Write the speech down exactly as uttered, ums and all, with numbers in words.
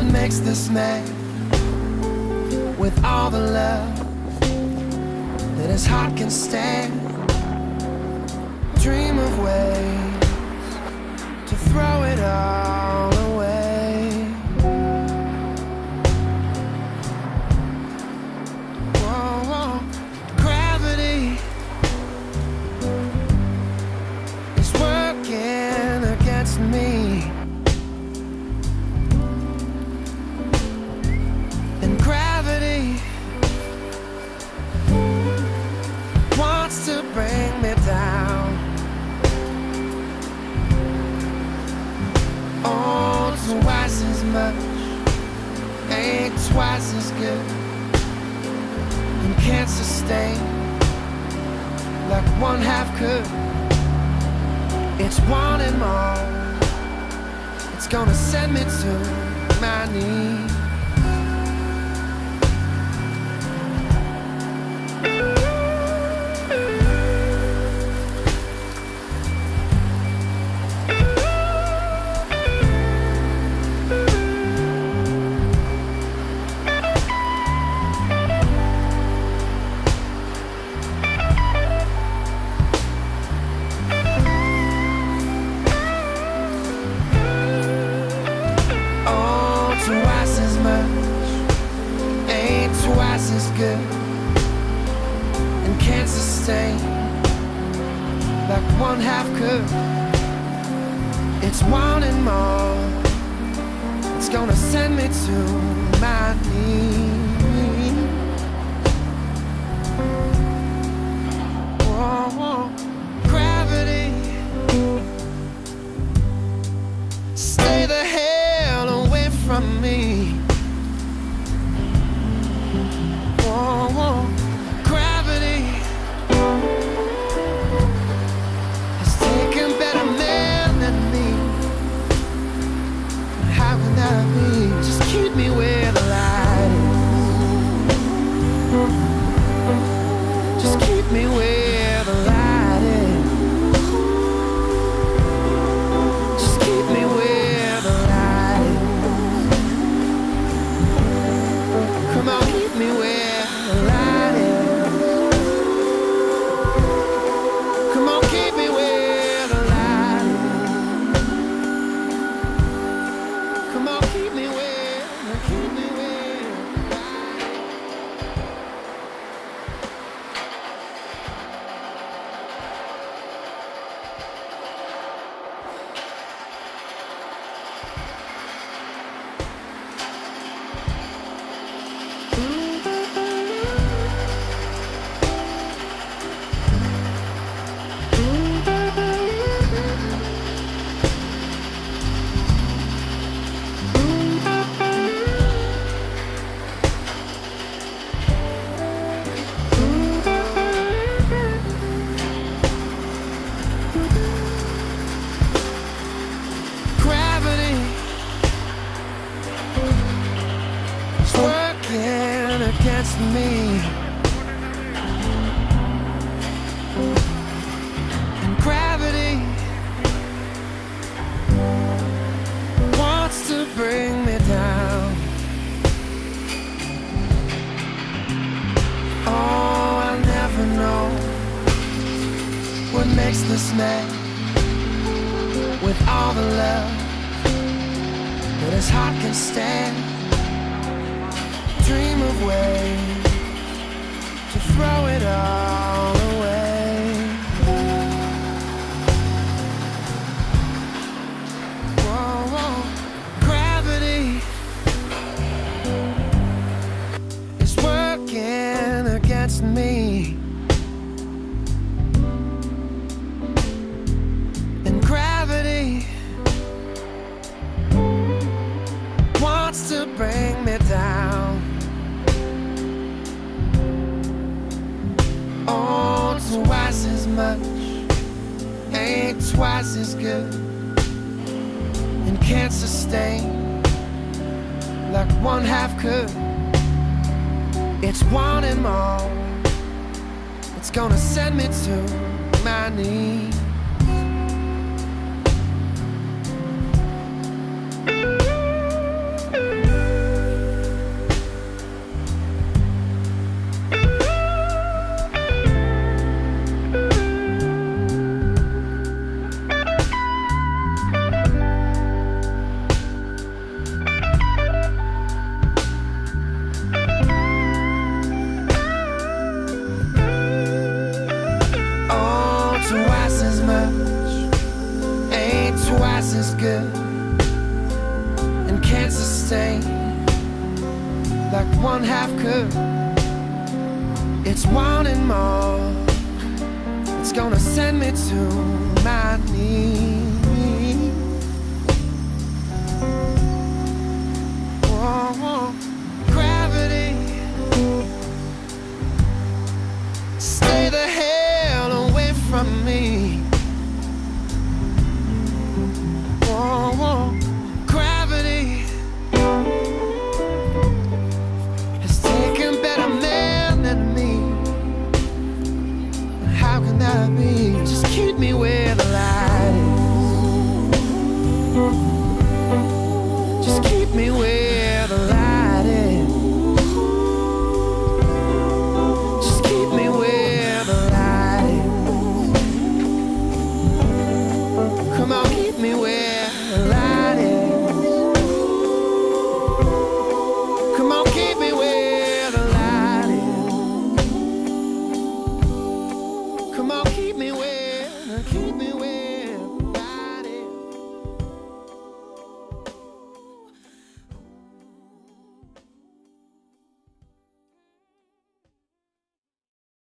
What makes this man with all the love that his heart can stand? Dream of ways to throw it all away. Whoa, whoa. Gravity is working against me, and gravity wants to bring me down. Oh, twice as much ain't twice as good, and can't sustain like one half could. It's wanting more. It's gonna send me to my knees. Twice as much ain't twice as good, and can't sustain like one half could. It's wanting more. It's gonna send me to my knees. Whoa, whoa. Gravity, stay the hell away from me. Whoa, whoa. Gravity has taken better men than me. How can that be? Just keep me where the light is. Just keep me where the light is. Just keep me where the light is. Come on, keep me where the light is. Come on, keep me where the light is. Come on, keep me where, keep me where the light is. Gravity is working against me, and gravity wants to bring me down. Oh, I'll never know what makes this man with all the love that his heart can stand. Dream of ways to throw it all away. Whoa, whoa. Gravity is working against me, and gravity wants to bring me down. Oh, twice as much ain't twice as good, and can't sustain like one half could. It's wanting more. It's gonna send me to my knees. same, like one half cup. It's wanting more. It's gonna send me to my knees. Whoa, whoa. Gravity, stay the hell away from me. Whoa, whoa. Gravity has taken better men than me. How can that be? Just keep me where the light is. Just keep me where the light is. Just keep me where the light is. Come on, keep me where the light is. Come on, keep me where the light is. Come on, keep me where, keep me where.